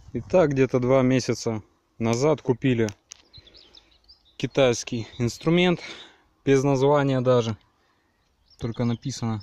Итак, где-то 2 месяца назад купили китайский инструмент, без названия даже, только написано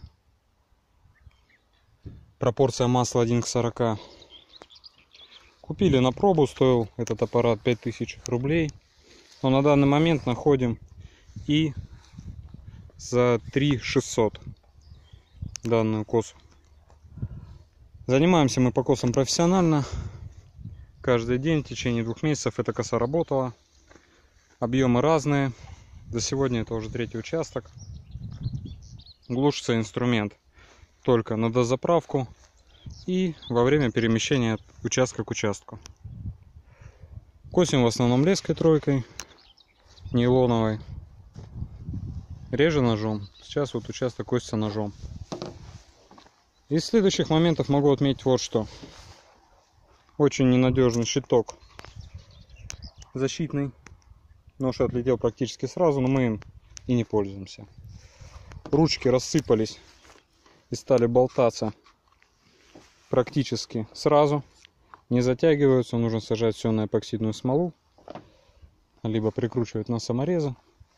пропорция масла 1 к 40. Купили на пробу, стоил этот аппарат 5000 рублей, но на данный момент находим и за 3600 данную косу. Занимаемся мы покосом профессионально. Каждый день в течение 2 месяцев эта коса работала. Объемы разные. За сегодня это уже 3-й участок. Глушится инструмент только на дозаправку и во время перемещения от участка к участку. Косим в основном леской тройкой, нейлоновой. Реже ножом. Сейчас вот участок косится ножом. Из следующих моментов могу отметить вот что. Очень ненадежный щиток защитный. Нож отлетел практически сразу, но мы им и не пользуемся. Ручки рассыпались и стали болтаться практически сразу. Не затягиваются, нужно сажать все на эпоксидную смолу, либо прикручивать на саморезы.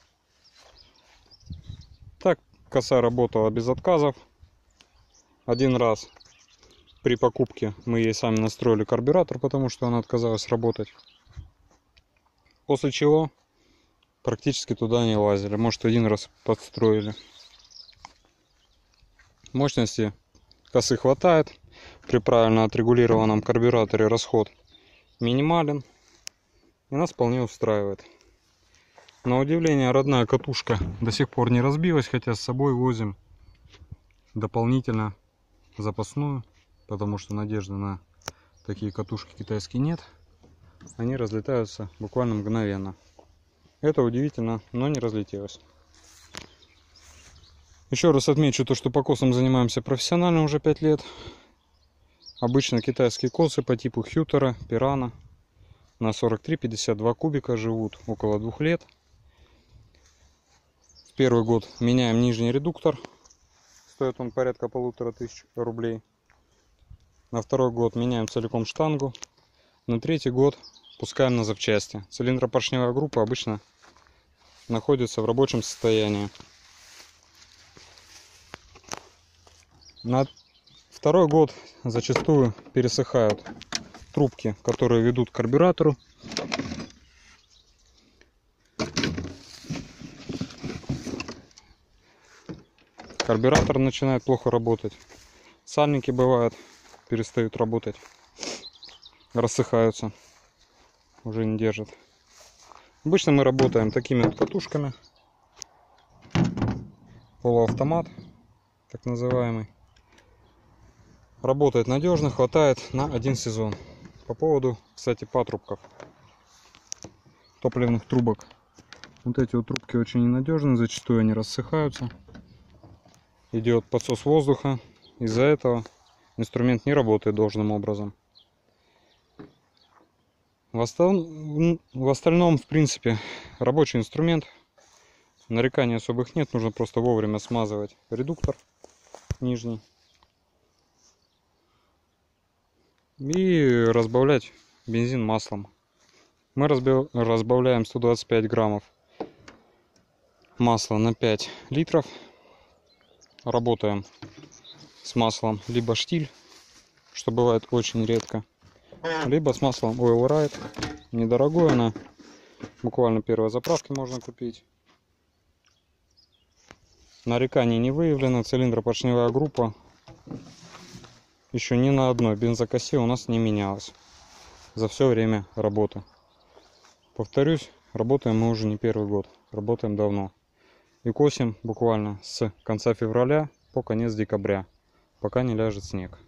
Так коса работала без отказов. Один раз при покупке мы ей сами настроили карбюратор, потому что она отказалась работать. После чего практически туда не лазили. Может, один раз подстроили. Мощности косы хватает. При правильно отрегулированном карбюраторе расход минимален. И нас вполне устраивает. На удивление, родная катушка до сих пор не разбилась, хотя с собой возим дополнительно запасную, потому что надежды на такие катушки китайские нет. Они разлетаются буквально мгновенно. Это удивительно, но не разлетелось. Еще раз отмечу то, что покосом занимаемся профессионально уже 5 лет. Обычно китайские косы по типу Хьютера, Пирана на 43-52 кубика живут около 2 лет. В первый год меняем нижний редуктор. Стоит он порядка 1500 рублей. На второй год меняем целиком штангу. На 3-й год пускаем на запчасти. Цилиндропоршневая группа обычно находится в рабочем состоянии. На 2-й год зачастую пересыхают трубки, которые ведут к карбюратору. Карбюратор начинает плохо работать. Сальники бывают, перестают работать. Рассыхаются. Уже не держат. Обычно мы работаем такими вот катушками. Полуавтомат, так называемый. Работает надежно, хватает на 1 сезон. По поводу, кстати, патрубков. Топливных трубок. Вот эти вот трубки очень ненадежны, зачастую они рассыхаются. Идет подсос воздуха. Из-за этого инструмент не работает должным образом. В остальном, в принципе, рабочий инструмент. Нареканий особых нет. Нужно просто вовремя смазывать редуктор нижний. И разбавлять бензин маслом. Мы разбавляем 125 граммов масла на 5 литров. Работаем с маслом либо штиль, что бывает очень редко, либо с маслом Oil Right. Недорогое оно, буквально первой заправки можно купить. Нареканий не выявлено. Цилиндропоршневая группа еще ни на одной бензокосе у нас не менялась за все время работы. Повторюсь, работаем мы уже не 1-й год, работаем давно. И косим буквально с конца февраля по конец декабря, пока не ляжет снег.